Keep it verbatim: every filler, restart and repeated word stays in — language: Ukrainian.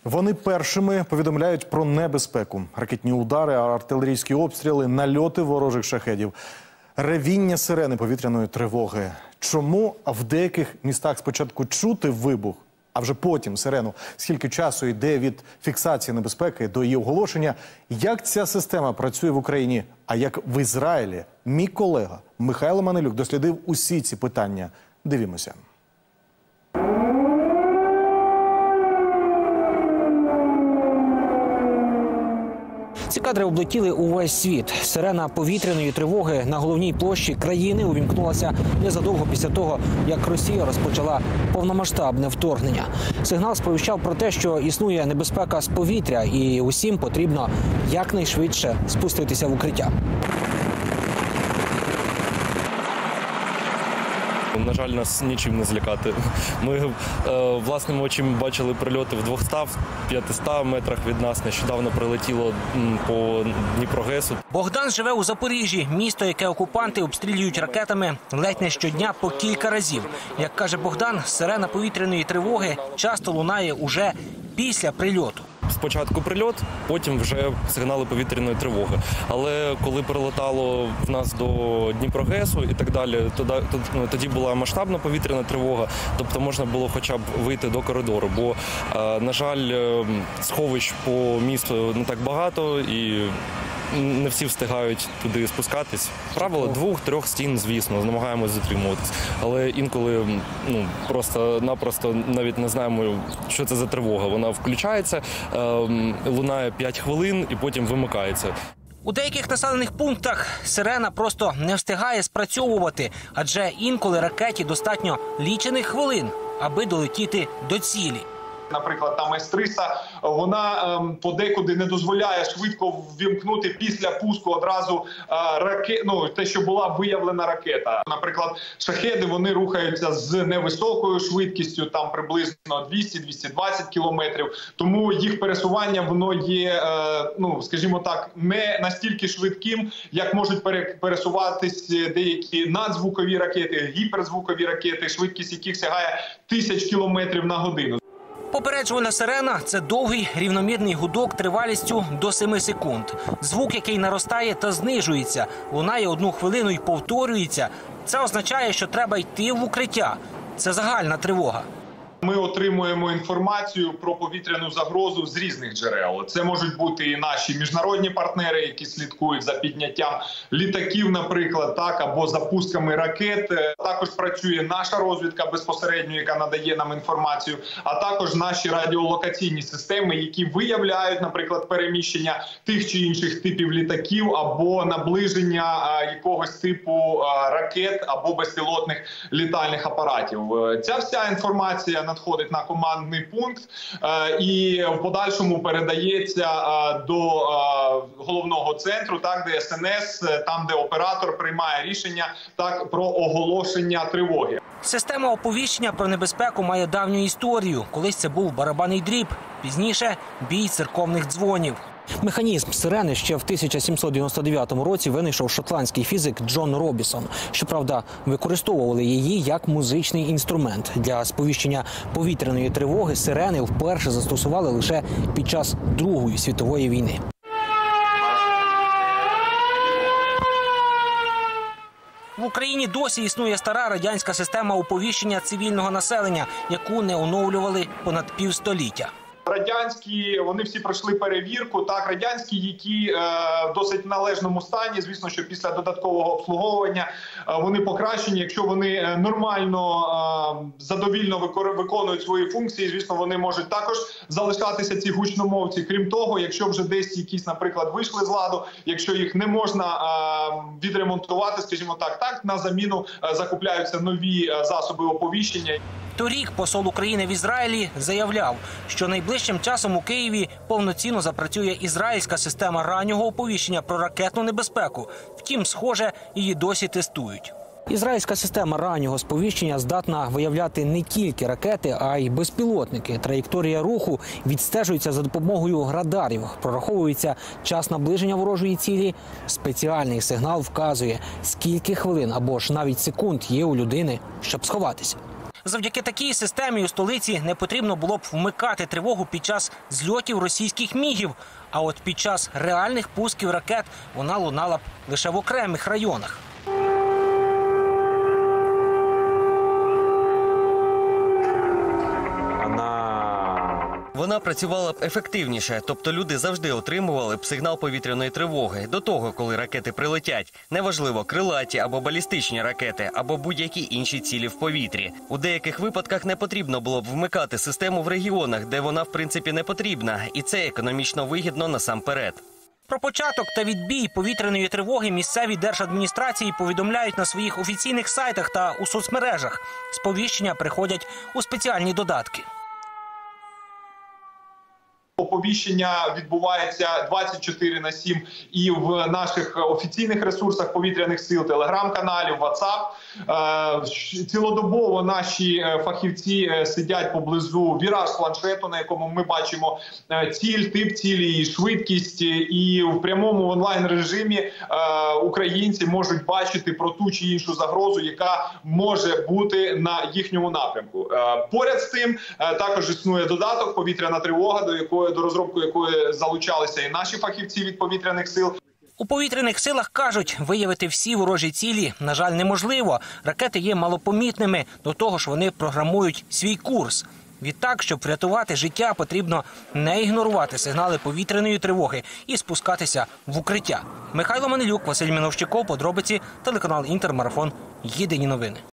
Вони першими повідомляють про небезпеку. Ракетні удари, артилерійські обстріли, нальоти ворожих шахедів, ревіння сирени повітряної тривоги. Чому в деяких містах спочатку чути вибух, а вже потім сирену? Скільки часу йде від фіксації небезпеки до її оголошення? Як ця система працює в Україні? А як в Ізраїлі? Мій колега Михайло Манилюк дослідив усі ці питання. Дивімося. Ці кадри облетіли увесь світ. Сирена повітряної тривоги на головній площі країни увімкнулася незадовго після того, як Росія розпочала повномасштабне вторгнення. Сигнал сповіщав про те, що існує небезпека з повітря і усім потрібно якнайшвидше спуститися в укриття. На жаль, нас нічим не злякати. Ми е, власними очима бачили прильоти в двохстах-п'ятистах метрах від нас. Нещодавно прилетіло м, по Дніпрогесу. Богдан живе у Запоріжжі, місто, яке окупанти обстрілюють ракетами ледь не щодня по кілька разів. Як каже Богдан, сирена повітряної тривоги часто лунає уже після прильоту. Спочатку прильот, потім вже сигнали повітряної тривоги. Але коли прилетало в нас до Дніпрогесу і так далі, тоді була масштабна повітряна тривога, тобто можна було хоча б вийти до коридору. Бо, на жаль, сховищ по місту не так багато і не всі встигають туди спускатись. Правило двох-трьох стін, звісно, намагаємось затримуватись. Але інколи ну, просто-напросто навіть не знаємо, що це за тривога. Вона включається, е, лунає п'ять хвилин і потім вимикається. У деяких населених пунктах сирена просто не встигає спрацьовувати, адже інколи ракеті достатньо лічених хвилин, аби долетіти до цілі. Наприклад, там С триста, вона ем, подекуди не дозволяє швидко ввімкнути після пуску одразу е, ракет, ну, те, що була виявлена ракета. Наприклад, шахеди, вони рухаються з невисокою швидкістю, там приблизно двісті-двісті двадцять кілометрів. Тому їх пересування, воно є, е, ну, скажімо так, не настільки швидким, як можуть пересуватись деякі надзвукові ракети, гіперзвукові ракети, швидкість яких сягає тисяч кілометрів на годину. Попереджувальна сирена – це довгий рівномірний гудок тривалістю до семи секунд. Звук, який наростає та знижується, лунає одну хвилину і повторюється. Це означає, що треба йти в укриття. Це загальна тривога. Ми отримуємо інформацію про повітряну загрозу з різних джерел. Це можуть бути і наші міжнародні партнери, які слідкують за підняттям літаків, наприклад, так, або запусками ракет. Також працює наша розвідка безпосередньо, яка надає нам інформацію, а також наші радіолокаційні системи, які виявляють, наприклад, переміщення тих чи інших типів літаків або наближення якогось типу ракет або безпілотних літальних апаратів. Ця вся інформація надходить на командний пункт е, і в подальшому передається е, до е, головного центру, так, де С Н С, там, де оператор приймає рішення так, про оголошення тривоги. Система оповіщення про небезпеку має давню історію. Колись це був барабанний дріб, пізніше – бій церковних дзвонів. Механізм сирени ще в тисяча сімсот дев'яносто дев'ятому році винайшов шотландський фізик Джон Робісон. Щоправда, використовували її як музичний інструмент. Для сповіщення повітряної тривоги сирени вперше застосували лише під час Другої світової війни. В Україні досі існує стара радянська система оповіщення цивільного населення, яку не оновлювали понад півстоліття. Радянські, вони всі пройшли перевірку, так, радянські, які е, в досить належному стані, звісно, що після додаткового обслуговування е, вони покращені, якщо вони нормально, е, задовільно виконують свої функції, звісно, вони можуть також залишатися, ці гучномовці. Крім того, якщо вже десь якісь, наприклад, вийшли з ладу, якщо їх не можна е, відремонтувати, скажімо так, так, на заміну е, закупляються нові е, засоби оповіщення. Торік посол України в Ізраїлі заявляв, що найближчим часом у Києві повноцінно запрацює ізраїльська система раннього оповіщення про ракетну небезпеку. Втім, схоже, її досі тестують. Ізраїльська система раннього сповіщення здатна виявляти не тільки ракети, а й безпілотники. Траєкторія руху відстежується за допомогою радарів. Прораховується час наближення ворожої цілі. Спеціальний сигнал вказує, скільки хвилин або ж навіть секунд є у людини, щоб сховатися. Завдяки такій системі у столиці не потрібно було б вмикати тривогу під час зльотів російських мігів. А от під час реальних пусків ракет вона лунала б лише в окремих районах. Вона працювала б ефективніше, тобто люди завжди отримували б сигнал повітряної тривоги до того, коли ракети прилетять. Неважливо, крилаті або балістичні ракети, або будь-які інші цілі в повітрі. У деяких випадках не потрібно було б вмикати систему в регіонах, де вона в принципі не потрібна, і це економічно вигідно насамперед. Про початок та відбій повітряної тривоги місцеві держадміністрації повідомляють на своїх офіційних сайтах та у соцмережах. Сповіщення приходять у спеціальні додатки. Оповіщення відбувається двадцять чотири на сім і в наших офіційних ресурсах повітряних сил, телеграм-каналі, ватсап. Цілодобово наші фахівці сидять поблизу віраж планшету, на якому ми бачимо ціль, тип цілі, швидкість. І в прямому онлайн-режимі українці можуть бачити про ту чи іншу загрозу, яка може бути на їхньому напрямку. Поряд з тим також існує додаток «Повітряна тривога», до якої до розробки якої залучалися і наші фахівці від повітряних сил. У повітряних силах кажуть, виявити всі ворожі цілі, на жаль, неможливо. Ракети є малопомітними, до того ж вони програмують свій курс. Відтак, щоб врятувати життя, потрібно не ігнорувати сигнали повітряної тривоги і спускатися в укриття. Михайло Манилюк, Василь Міновщиков, подробиці, телеканал «Інтермарафон». Єдині новини.